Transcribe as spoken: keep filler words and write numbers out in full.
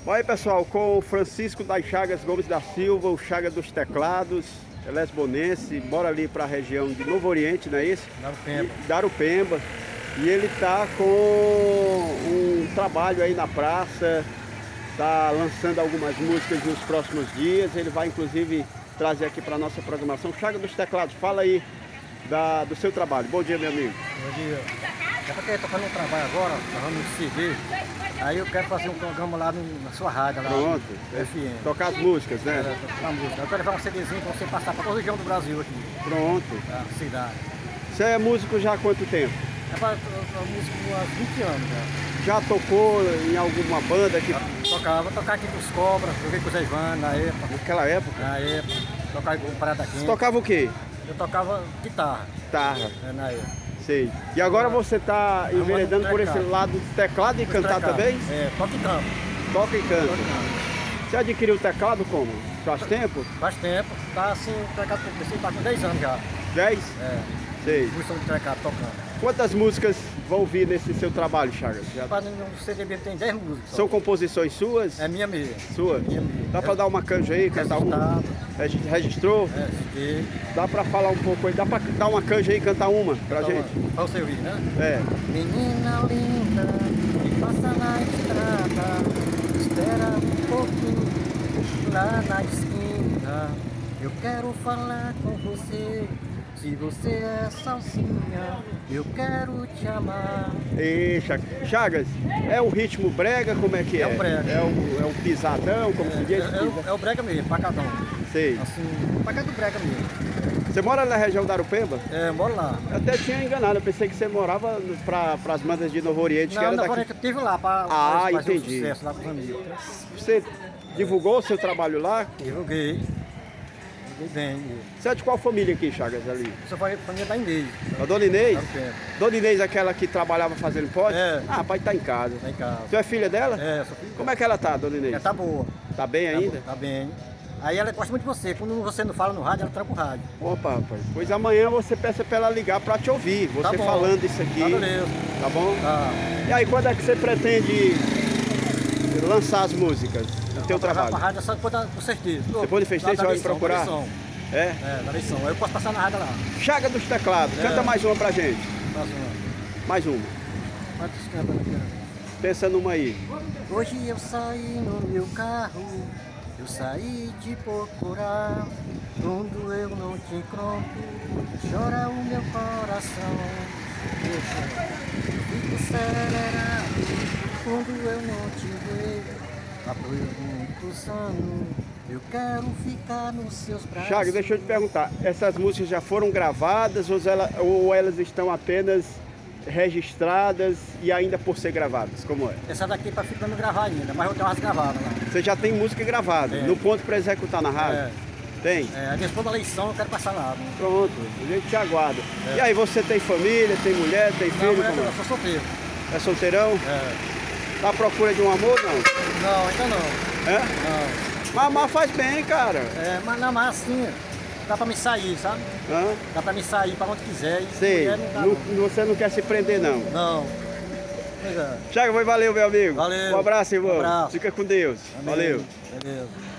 Olha aí, pessoal, com o Francisco das Chagas Gomes da Silva, o Chaga dos Teclados, é lesbonense, bora ali para a região de Novo Oriente, não é isso? Darupemba. E, Darupemba. E ele tá com um trabalho aí na praça, tá lançando algumas músicas nos próximos dias. Ele vai inclusive trazer aqui para nossa programação. Chaga dos Teclados, fala aí da, do seu trabalho. Bom dia, meu amigo. Bom dia. É porque eu tô fazendo um trabalho agora, gravando um C D. Aí eu quero fazer um programa lá no, na sua rádio, lá Pronto. no F M. Tocar as músicas, né? É, tocar música. Eu quero levar um CDzinho pra você passar pra toda a região do Brasil aqui. Pronto. A cidade. Você é músico já há quanto tempo? É pra, pra, música há vinte anos já. Já tocou em alguma banda que... Tocava, tocar aqui com os Cobras, joguei com o Zé Ivan na época. Naquela época? Na época. Tocava com Parada Quente. Você tocava o quê? Eu tocava guitarra. Guitarra. É, na época. Sei. E agora você está enveredando por esse lado do teclado e cantar também? É, toca e canta. Toca e canta. Você adquiriu o teclado como? Faz tempo? Faz tempo. Tá assim, o teclado que eu comecei tá com dez anos já. dez? É. Sei. Função de teclado tocando. Quantas músicas vão vir nesse seu trabalho, Chagas? Já... No C D B tem dez músicas. São composições suas? É minha mesmo. Sua? Minha mesmo. Dá para dar uma canja aí, cantar uma? Registrou? É, sim. Dá para falar um pouco aí? Dá para dar uma canja aí e cantar uma pra Então, gente? pra você ouvir, né? É. Menina linda, que passa na estrada, espera um pouquinho lá na esquina. Eu quero falar com você. Se você é salsinha, eu quero te amar. E Chagas, é o ritmo brega, como é que é? É o brega. É o, é o pisadão, como se diz? É, é, o, é o brega mesmo, pacadão. Sei. Assim, pacado do brega mesmo. Você mora na região da Arupemba? É, moro lá. Eu até tinha enganado, eu pensei que você morava para as bandas de Novo Oriente, Não, que era Novo daqui. Oriente eu estive lá para Ah, fazer um entendi. sucesso lá com os amigos. Você divulgou o seu trabalho lá? Divulguei. Bem, você é de qual família aqui, Chagas, ali? Só foi a família da Inês. A Dona Inês? Tá Dona Inês, aquela que trabalhava fazendo pote? É. Ah, pai tá em casa. Tá em casa. Você é filha dela? É, sou filho. Como é que ela tá, Dona Inês? Ela tá boa. Tá bem Tá ainda? boa, tá bem. Aí ela gosta muito de você. Quando você não fala no rádio, ela tranca o rádio. Opa, rapaz. Pois amanhã você peça pra ela ligar pra te ouvir. Você Tá bom. falando isso aqui. Tá beleza. Tá bom? Tá. E aí, quando é que você pretende lançar as músicas do teu trabalho? Pra rádio só depois da, do festejo. Depois do festejo você vai me procurar? É? É, da eleição. Aí eu posso passar na rádio lá. Chaga dos Teclados. É. Canta mais uma pra gente. Passa uma. Mais uma. Quantos cantam aqui? Pensa numa aí. Hoje eu saí no meu carro, eu saí te procurar. Quando eu não te encontro, chora o meu coração. Eu fico acelerado quando eu não te vejo. Há muitos anos eu quero ficar nos seus braços. Chaga, deixa eu te perguntar. Essas músicas já foram gravadas ou elas, ou elas estão apenas registradas e ainda por ser gravadas? Como é? Essa daqui tá ficando gravada ainda, mas eu tenho umas gravadas lá. Você já tem música gravada, É. no ponto para executar na rádio? É. Tem? É, depois da eleição eu quero passar lá. Né? Pronto, a gente te aguarda. É. E aí, você tem família, tem mulher, tem Não, filho? mulher, Como eu é? sou solteiro. É solteirão? É. Tá à procura de um amor, não? Não, ainda não. É? Não. Mas amar faz bem, cara. É, mas não, mas assim, dá pra me sair, sabe? Hã? Dá pra me sair pra onde quiser. E Sei, mulher não dá, não- não. você não quer se prender, não. Não. Pois é. Chaga, foi valeu, meu amigo. Valeu. Um abraço, irmão. Um abraço. Fica com Deus. Amém. Valeu. Beleza.